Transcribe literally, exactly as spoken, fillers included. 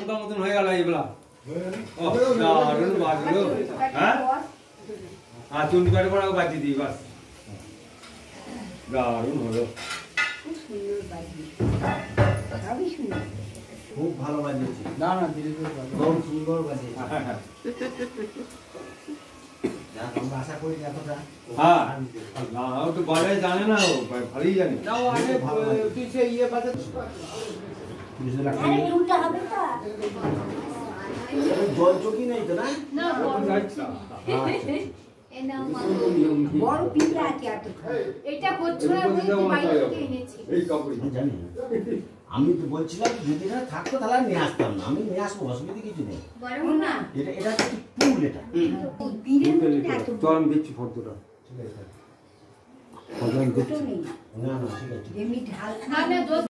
পান্তা মতন হয়ে গেল এইবেলা দারুণ বাজলো হ্যাঁ আর চুন করে পড়াও বাজি দিই বাস দারুণ হলো খুব ভালো বাজিয়েছে না না ধীরে ধীরে খুব সুন্দর বাজিয়েছে আমরা আশা করি এতটা হ্যাঁ না ও তো বলে জানে না ও ভালোই জানে না ও আগে তুই সে ইয়ে বাজাচ্ছিস জল চকি নেই তো না বড় পিঁপড়া আছে এত এটা হচ্ছে না বলে তো বাইরে থেকে এনেছি এই কাপড় জানি আমি তো বলছিলাম যদি এটা থাকতো তাহলে নিয়ে আসতাম না আমি নিয়ে আসবো অসুবিধা কিছু নেই বড় না এটা এটা হচ্ছে পুল এটা চল আমি দিচ্ছি ফটোটা ঠিক আছে না না ঠিক আছে এমনি ঢাল না না